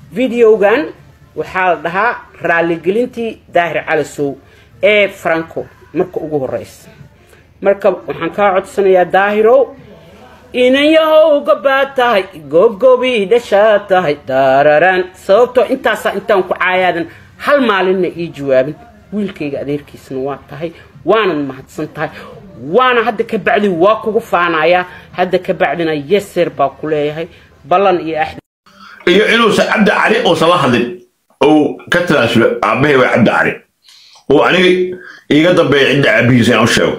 فيديوغان وحال دها رالي قلنتي داهر على سو فرانكو مركو ugu horeys marka waxaan ka codsanayaa daahiro inayahow gabaatahay gogobi dhashaatahay dararan sababto intaan ku caayaadan hal maalinna ii jawaabin wiilkayga adeerkiisna waa tahay waana mahadsan tahay وانا هدا كبعدي واكو فانايا هدا كبعدنا يسر باكو ليهي بلان اي احد iyo inuu Cabdi Cali oo sala hadlin oo ka talaasho aabbahay waa Cabdi Cali oo aniga iga dambeeyay cid aabihiisa aan sheego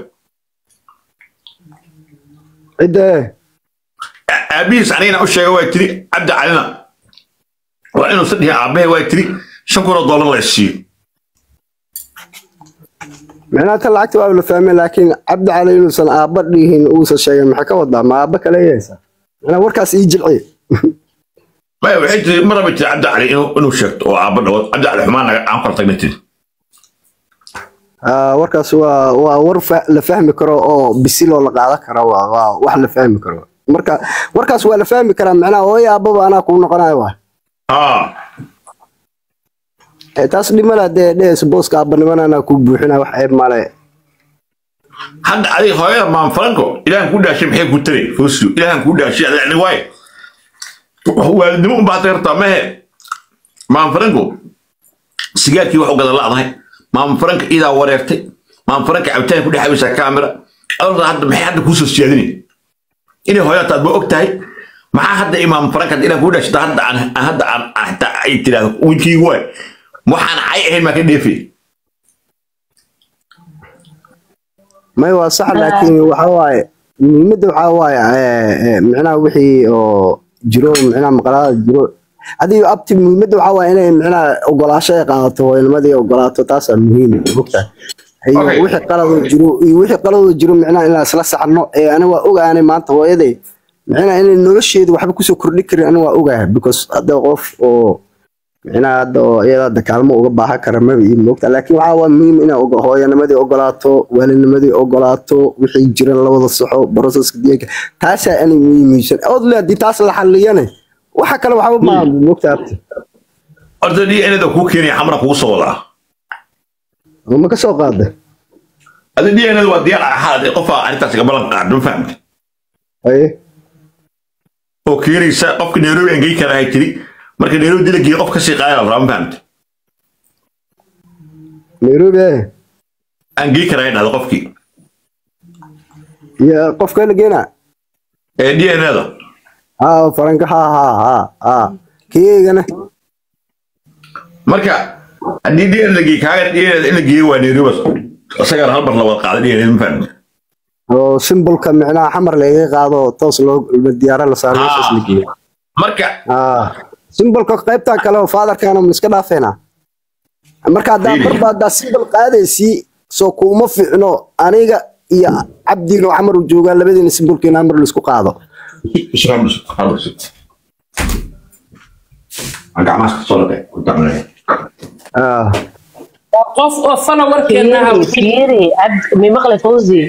cide aabihiisa anina u sheego waa tiri Cabdi Calina waa inuu sadii aabbahay waa tiri $5 la siiyo معناته لعقت ولا فاهمه لكن عبد علي انسان ابديهن او شيء ما ka wada ma aba kale yeesa ana warkaas ii jilcay ما وحيد مره بنت عبد علي انه شفت او عبد عبد علي حمان aan qortagnatid warkaas waa warfa la fahmi karo oo bisilo la qaadan karo waa wax la fahmi karo marka warkaas waa la fahmi karaa macnaha hooyo ababa ana ku noqonayo waa taas dhimala de booska abanimana ana ku buuxina wax ay maalay hadda ali hooyo ma franco ilaahan ku dhaashay maxay ku tiri fuusu ilaahan ku dhaashay ani way waalidnimo baa tirta ma franco sigaarkii wax u gada laadahay ma franco ida wareertay ma franco cabtaan ku dhaxaysa kaamira awrda hadda maxay hadda ku soo siyaadinay inay hooyataad ba ogtahay maxaa hadda imaam franco ilaahan ku dhaashay hadda aan hata ay tiraado wiilkii way waxaan ay ahayn ma ka dheefay ما هو صح لكن وحواي مد وحواي معناه وحي أو جرو معناه مقالات جرو هذه أبتي مد وحواي أنا معناه أقولاشة قاطو المدي أقولاته تاسع مهم وقتها هي وحي قالوا جرو معناه إلا سلسة عنه أنا وأوجا أنا ما أنت ويدي معناه إن النورشيد وحب كوسو كرنيكري أنا وأوجا because هذا غف أو أنا هذا كلامه وجبها كرمه بيموت لكن وعاون مين أنا هو أنا مدي أقولاته ولا مدي أقولاته وحي جرى الله الصحة بروسس كديك تاسع أنا ميشن أضل دي تاسع الحلية أنا وحكى له وحاول ما مكتبت أردني أنا ده كوكيني حمرة كوسولا وما كسوق هذا أردني أنا ده ودي حالة قفا أنا تاسع قبل قاعد ما فهمت أيه وكيني سقف كنيرو ينجي كنا هيتري marka Nairobi dilay qof ka sii qaayay raam fahamta Nairobi aan gii karay dhado qofkii ya qofka la geena DNA-da faranka ha keegana marka hadii DNA la gii kaaga DNA la gii waa Nairobi asaga hal bar la wada qaaday DNA ma fahamta oo symbolka macnaha xamar laga qaado toos loo diyaar la saaro meesha la geeyo marka سيمبل كقيبتها كلام فادر كانوا مسكنا فينا مركا دا بربا سيمبل قاديسي سو كوما فيعنو انيغا يا عبدي لو عمر جوغا لبدين سيمبل كين عمر لسكو قادو خلاص انا ما صورتك كنت عامل قف انا وركنها كيري عبد مغلى فوزي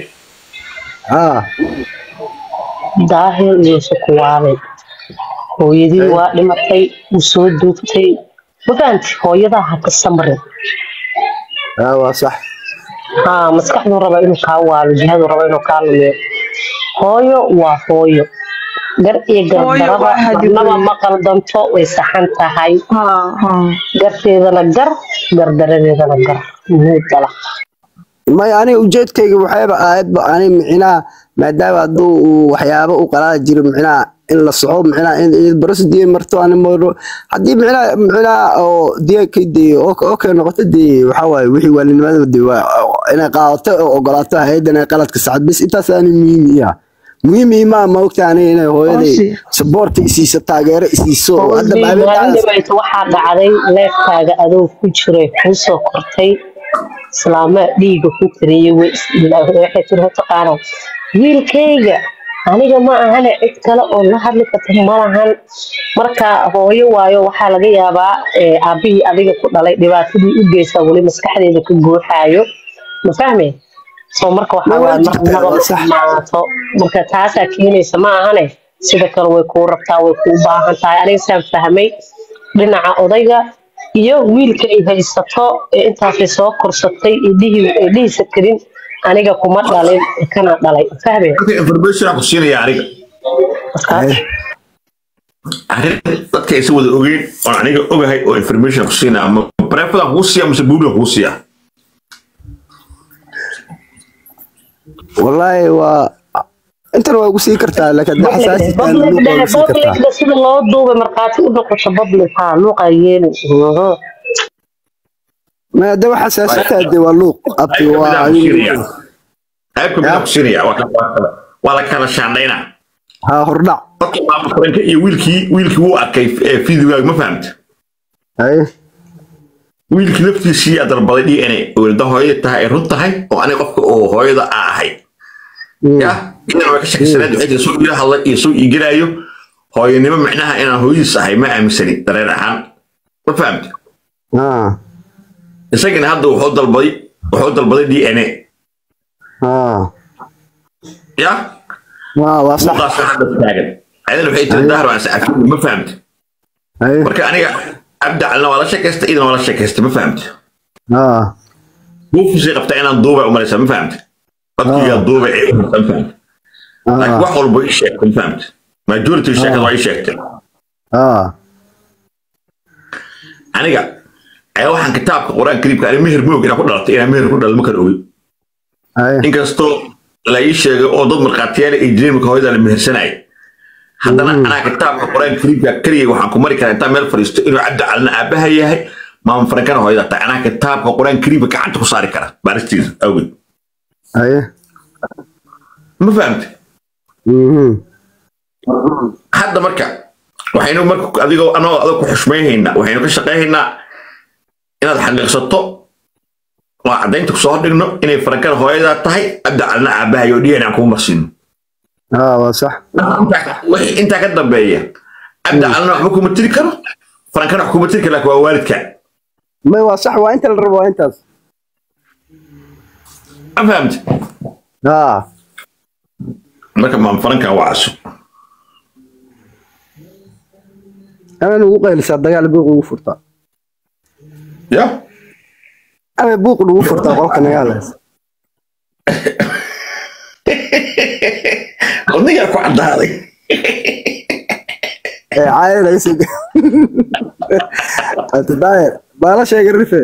داهر يسكواري hooyadii waa dhimatay u soo duubtay mafaanti hooyada ha ka samrin waa sax maskaxdu raba inuu ka waalo jihadu raba inuu ka lumiyo hooyo waa hooyo gar iyo gardaraba ma qaldanto way saxan tahay garteedana gardaradeedana gar muudala ما يعني وجدتك وحيبة أنا معنا ما دام أدو وحيابة وقرار جري معنا إلا الصعوب معنا إن برس دي مرتو أنا مرو حدي معنا أو دي كدي أوكي نقطة دي وحواي وحي ولا ما بدي أنا قالت أو قالتها هيدا أنا قالت كسعد بس أنت ثاني مهم ما وقت يعني أنا هو هذي سبورت إسيس التاجر إسيسو هذا ما يتوحد عليه لا تاجر أدو كشري حسو كرتي سلامة ديجو فكري وحي تروح تقارن wiilkayga aniga ma ahan cid kale oo la hadli karto malahan marka hooyo waayo waxa laga yaabaa aabihii adiga ku dhalay dhibaatadii u geysay wali maskaxdeeda ku guuxaayo ma fahmay soo marka waxa marka taasa keenaysa ma ahan sida kale way ku rabtaa way ku baahan tahay aniga saan fahmay dhinaca odayga iyo wiilka ay haysato ee intaasay soo korsatay dhihiisa karin aniga kuma dhalin kana dhalay fahmay information ku siinaya aniga dadka ay wada ogeyn oo aniga ogahay oo information ku siinaya ama private ku siiya mise buuga ku siiya wallahi waa انت لو اقول سيكرتا لكن ده حساسي كان بابليك ده سيده لو دوبه مرقاتي u noqoto بابليك ها luuqayeen ما ده حساسي تادي واللوق ابي هاكم بسيريا ولا كان شاندينا ها هردع ما فرنك iyo wiilkii wuu arkay fiidiyowga ma fahamta ay wiilkii laftiisii dalbaday DNA oo hooyada tahay run tahay oo aniga qofka oo hooyada ahay ya inaan wax shaqeysanaad waxay soo ila hadlay iyo soo igiraayo hooyanimo macnaha inaan hooyadiis ahay ma aaminsani dareen ahaan ma fahamta isagana hadda wuxuu dalbaday DNA ya waa صح ayadana waxay tiri dahar waan saafin ma fahamta marka aniga abda alna wala shaqeysta idan wala shaqeysta ma fahamta wuu fi qabta inaan duuba u maraysa ma fahamta dadkiga duuba ee ma fahamta laakiin wax walba ay sheegay ma fahamta majority sheegay way sheegtay aniga ayaa waxaan kitaabka quraan kariimka ani meher moog ina ku dhalatay ina meher ku dhalay ma kala ogeyn inkastoo la ii sheegay oo dad marqaatiyaal ay jireen marka hooyada la mehersanay haddana anaa kitaabka quraan kariimka kaliya waxaan ku mari karaa inta meel fariisto inuu cabdi calna aabaha yahay maam farankana hooyada tahay anaa kitaabka quraan kariimka gacanta ku saari kara baaristiisa awgeed ma fahamtay hadda marka waxaynu marka adigoo anoo ku xushmaynaynaa waxaynu ka shaqaynaynaa inaad xaqiiqsato waa cadaynta ku soo dhigno inay farankana hooyada tahay abda calna aabaha iyo DNA ku marsiino waa sax inta ka dambeeya abda calna wax ku matiri karo farankana wax ku matiri karo waa waalidka ما هو صح وانت اللي ربوا انت فهمت marka ma faranka waaso انا ugu qeylisa dagaal buuq ugu furta ya ama buuq ugu furta qolka nagaalaas qolniga ku cadaaday عائلة يسوق أتداير بالا شيء قرفة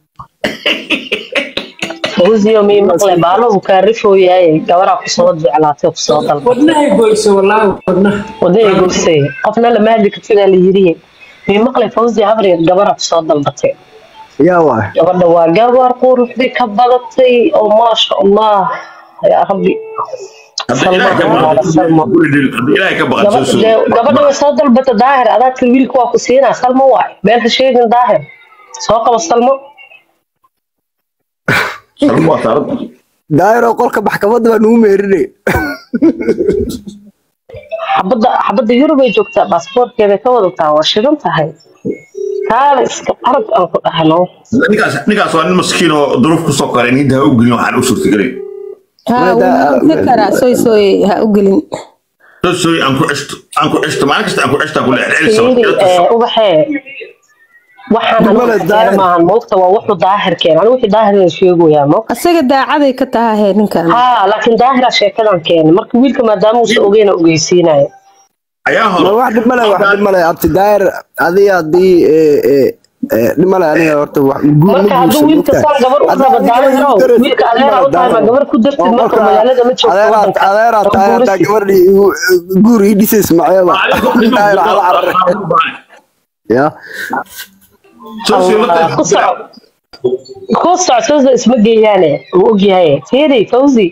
فوزي يومي مقلة بالا وكارفه ياي قورا قصوات بعلاته قصوات ودنا يقولسي والله ودنا يقولسي قفنا لما هذي كتنا اللي يريه مي مقلة فوزي عبري قورا قصوات ضلبتين يا واحد قورا قورا قورو حدي كبضتي أو ما شاء الله يا ربي gabadha way soo dalbata daahir adaadka wiilka waa ku siinaa salmo waay meel ha sheegin daahir soo qabo salmo daahir oo qolka maxkamadda baa nugu meerinay xabadda yurub ay joogtaa baasboortkeeda ka wadataa waa shidan tahay kaala iska arag aan ku dhahno ninkaas waa nin maskiin oo duruuf ku soo koray ninta u gelin waxaan u suurtagelay فكرة سوي ها أقولين سوي أنكو عشت ما عرفت أنكو عشت أقول لعلي وبحي waxaan ma moogta waa wuxuu daahir keen anigu wixii daahir sheego yaa mo asaga daacad ka tahay ninkan laakiin daahir sheekadan keen marka wiilka maadaama uu soo ogeena ogeysiinay ayaa hore wax dhib male abti daahir adii nimala aniga horta wax marka haduu wiilka saan gabar u raba daahiro wiilka adeer u tahay ma gabar ku dartid marka magaalada ma joogto adeer tahay gabar guri dhisay Ismaaciil daahir ala carar ya كوسع اسمه جيانه وجهه تيري فوزي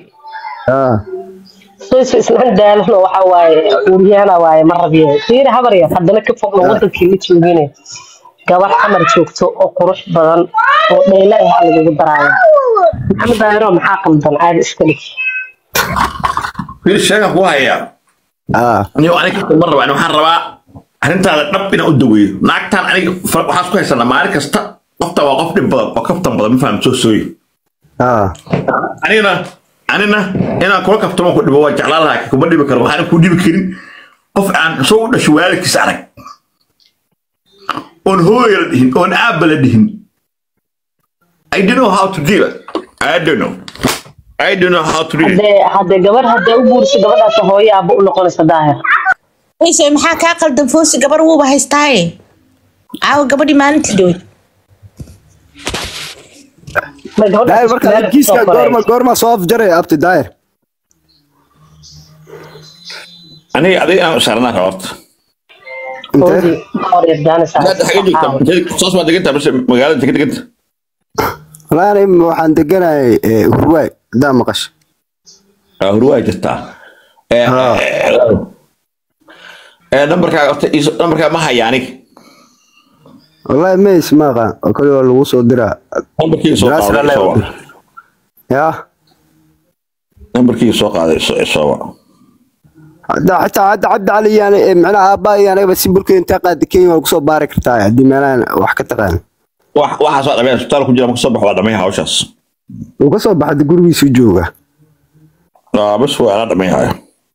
سويس اسمه دالنا waxa waaye uriyana waaye marbiye tiyada habarya hadana ka fogno wadankii la joogine gabar xamar joogto oo qurux badan oo dheela ah lagu daraayo maxamed daahiro maxaa qaldan aad iska dhig في شيء هو هيا نيو أنا كنت مرة وأنا حربا أنت هذا نبينا أدوي ناكتان أنا وحاسس كويس أنا ما أعرف كستا قفت وقفت ببلا وقفت ببلا ما فهمت شو سوي أنا كل كفت ما كنت بواجه على الله كبدي بكرة وأنا كودي بكرين قف عن صوت شوالك سعرك on hooyal dihin on aabala dihin. I don't know how to deal it. I don't know how to deal it. hadee gabar hadee u guurso gabadhaas hooyo aaba u noqonaysa daahir Ayse maxaa ka qaldan Foosi gabar wuuba haystaaye aaw gabadhi maalintii dhow daahir marka kiiska goorma soo afjaray abti daahir aniga adiga aan saarnaa ka horta soos ma deganta bas magaalada deganta walaal waxaan deganahay Hurwaay daa maqash Hurwaay jirtaa numberka ma haya aniga والله ما يسمعها كل اللي وصل درا يا نمبركي سوق هذا الصواب حتى عد علي يعني معناها اباي يعني بس بركي انت قاعد كيما وكسو بارك تاع دي معناها wax ka taqaan waxa soo dhamay isbitaal ku jira ma soo baxo dhamay hawshaas uu ka soo baxay gurigiisa jooga bas waa dhamay haya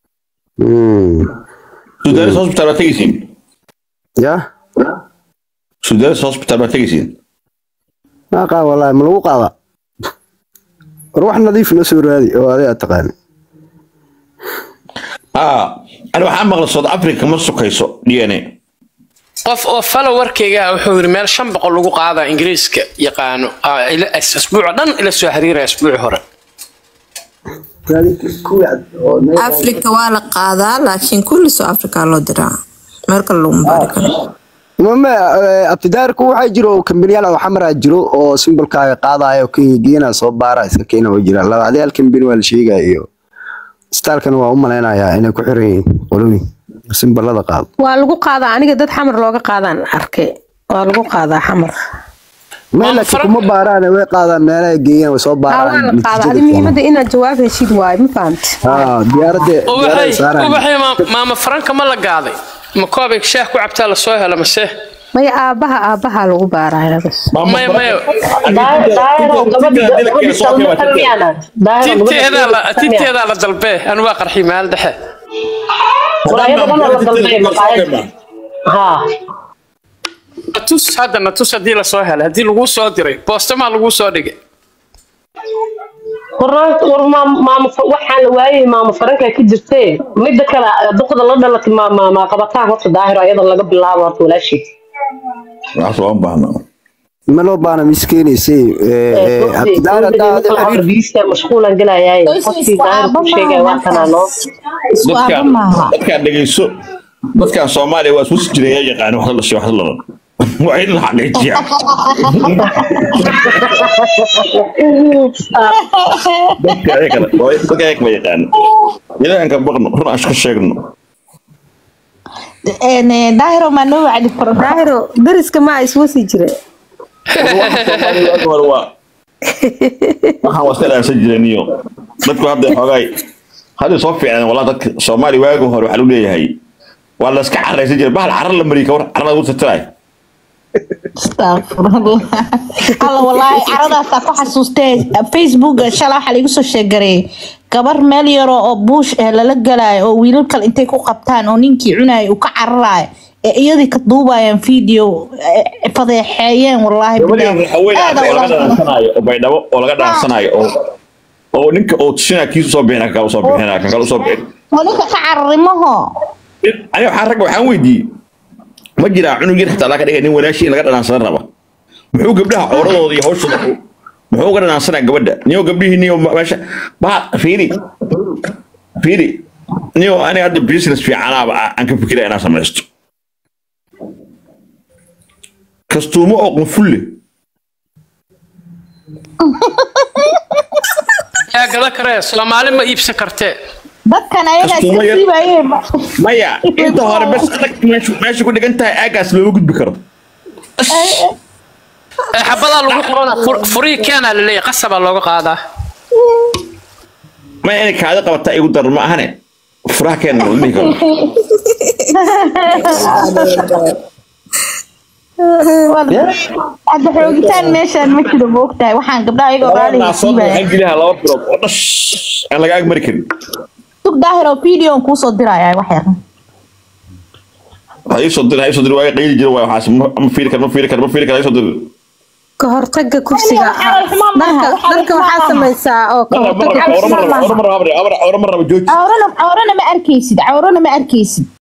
Sudaris hospital ma tegaysin ya Sudaris hospital ma tegaysin ما قال والله ما لو قاضى روح نظيف نسور هذه وهذه تقان أنا waxaan maqlay South Africa ma sokayso DNA qof oo followerkayga wuxuu yiri meel 500 lagu qaadaa Ingiriiska yaqaano ila asbuuc dhan ila soo xiriiray asbuuc hore Afrika waa la qaadaa laakiin kulli South Africa loo diraa marka loo mubaarakan ما ابتداركو waxay jiro kambaniyada waxa maraa jiro oo simbolkaaga qaadayo Kenya soo baara iska Kenya oo jira labadii kambani wal sheegayo staalkan waa u maleynayaa inay ku xiran yihiin qolooyin simbolada qaad waa lagu qaadaa aniga dad xamar looga qaadaan arkay waa lagu qaadaa xamar meelka kuma baaraan way qaadaan meelaha geeyaan way soo baaraan waa la qaadaa adi muhiimada inaad jawaab heshid waay ma fahamti diyaaradda waxay maama Franka ma la gaaday ma koobig shaah ku cabtaa la soo helo mase maya aabaha lagu baarayaa bas maya tinteeda la dalbee anu waa qarxi maal dhexe tus haddii la soo helay haddii lagu soo diray boostama lagu soo dhigay waxaan waayay maama Franka ka jirtay mid kale duqada la dhalatay maama qabataan horta daahir ayada laga bilaabo horta walaashii waxaan baahna ma loo baana miskiinaysi abdiisa mashquulan galaayay qofkii daahir ku sheegay waa kanaano dadka dhageyso dadka Soomaaliya waa soo jiray yaqaan wax la sheego wax la وعين الحقيقة دقائق ما يقان إذا أنك بغنو رنا أشكر شيئا daahiro ma noo wacdi karo daahiro dariska ma iswasi jire waxaan waskala sajilaniyo dadku hadda xogay hadda soo fiican walaal dadka Soomaali waagu hore waxa uu leeyahay waa la iska careysan jiray bahal carar la mariyo war carada uu tirtiray astaghfirullah alla wallahi caradaas ku xasuustay Facebook shalay waxa lagu soo sheegay gabar meel yaro oo buush lala galay oo wiilal kale intay ku qabtaan oo ninkii cunay uu ka cararay iyadii ka duubayaan video fadeexayeen wallahi baydhabo oo laga dhaansanayo oo ninka oo tishina kiisu soo bixina ka soo bixina kan kale soo bixin ninka ka carrimaho ani waxaan weydiiyay ma jira cunug yar xitaa laga dhigay nin walaashii laga dhaansan raba muxuu gabdhaha cooradooda iyo hawshooda muxuu uga dhaansanaa gabadha niyo gabdhihii niyo meesha baa fiiri niyo ani hadda business fiican aan ka fikiray inaan samaysto kastuumo oo qunfulle yaa gala karee Soomaali ma iibsan kartee dadkan ayaga isdiibayeen maya inta hore bas meesha ku dhigan tahay aagaas loo gudbi karo xabada lagu qorona furii kana leeyahay qasaba looga qaadaa ma inay kaada qabata igu dar ma ahane furaha keen loo dhigo hadda xoogitaan meeshaan ma jiro moogtahay waxaan gabdhaha ayagoo baali waxaan geliyaa laba bilood oo dhash aan laga agmari karin dug daahir oo video ku soo diraya wax yar هاي صدر واي قيل جرا واي حاس ما فيرك هاي صدر kahortaga kufsiga dadka waxaa samaysaa oo kahortaga مرة بجوج عورنا ما أركيسد